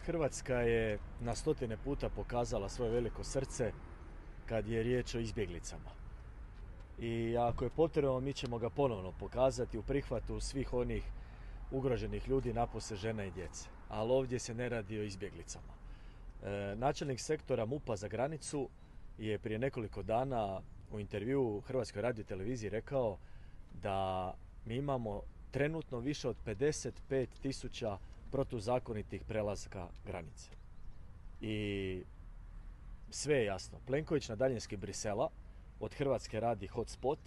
Hrvatska je na stotine puta pokazala svoje veliko srce kad je riječ o izbjeglicama. I ako je potrebno, mi ćemo ga ponovno pokazati u prihvatu svih onih ugroženih ljudi, napose žena i djece. Ali ovdje se ne radi o izbjeglicama. Načelnik sektora MUP-a za granicu je prije nekoliko dana u intervjuu Hrvatskoj radioteleviziji rekao da mi imamo trenutno više od 55.000 protuzakonitih prelaska granice. I sve je jasno. Plenković na daljinski Brisela od Hrvatske radi hotspot,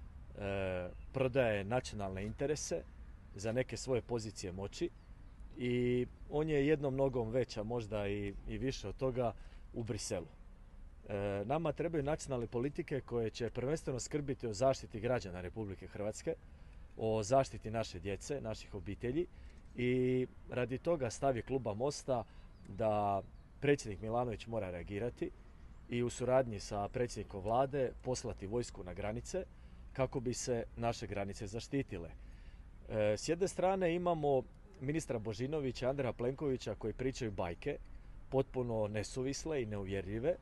prodaje nacionalne interese za neke svoje pozicije moći i on je jednom nogom veća, možda i više od toga, u Briselu. Nama trebaju nacionalne politike koje će prvenstveno skrbiti o zaštiti građana Republike Hrvatske, o zaštiti naše djece, naših obitelji, i radi toga stav je kluba Mosta da predsjednik Milanović mora reagirati i u suradnji sa predsjednikom vlade poslati vojsku na granice kako bi se naše granice zaštitile. S jedne strane imamo ministra Božinovića, Andreja Plenkovića, koji pričaju bajke, potpuno nesuvisle i neuvjerljive.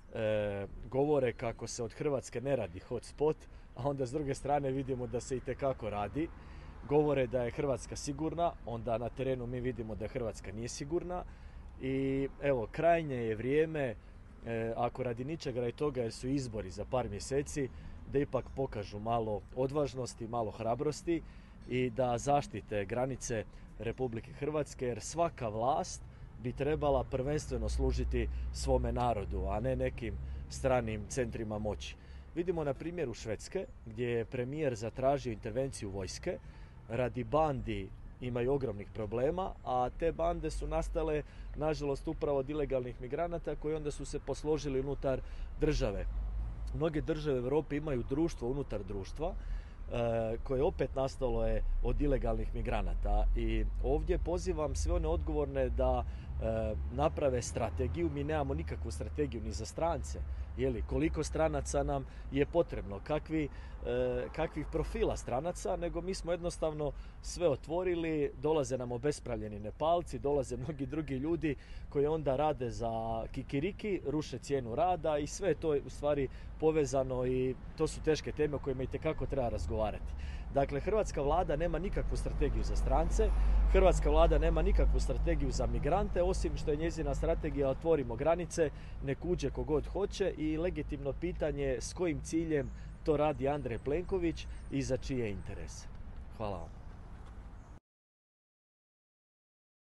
Govore kako se od Hrvatske ne radi hotspot, a onda s druge strane vidimo da se itekako radi. Govore da je Hrvatska sigurna, onda na terenu mi vidimo da Hrvatska nije sigurna. I evo, krajnje je vrijeme, ako radi ničega i toga jer su izbori za par mjeseci, da ipak pokažu malo odvažnosti, malo hrabrosti i da zaštite granice Republike Hrvatske, jer svaka vlast bi trebala prvenstveno služiti svome narodu, a ne nekim stranim centrima moći. Vidimo na primjeru Švedske, gdje je premijer zatražio intervenciju vojske. Radi bandi imaju ogromnih problema, a te bande su nastale, nažalost, upravo od ilegalnih migranata koji onda su se posložili unutar države. Mnoge države u Europi imaju društvo unutar društva, koje opet nastalo je od ilegalnih migranata. I ovdje pozivam sve one odgovorne da naprave strategiju. Mi nemamo nikakvu strategiju ni za strance. Koliko stranaca nam je potrebno, kakvih profila stranaca, nego mi smo jednostavno sve otvorili, dolaze nam obespravljeni Nepalci, dolaze mnogi drugi ljudi koji onda rade za kikiriki, ruše cijenu rada i sve to je u stvari povezano i to su teške teme o kojima itekako treba razgovarati. Dakle, hrvatska vlada nema nikakvu strategiju za strance, hrvatska vlada nema nikakvu strategiju za migrante, osim što je njezina strategija otvorimo granice, nek uđe kogod hoće, i legitimno pitanje s kojim ciljem to radi Andrej Plenković i za čije interese. Hvala vam.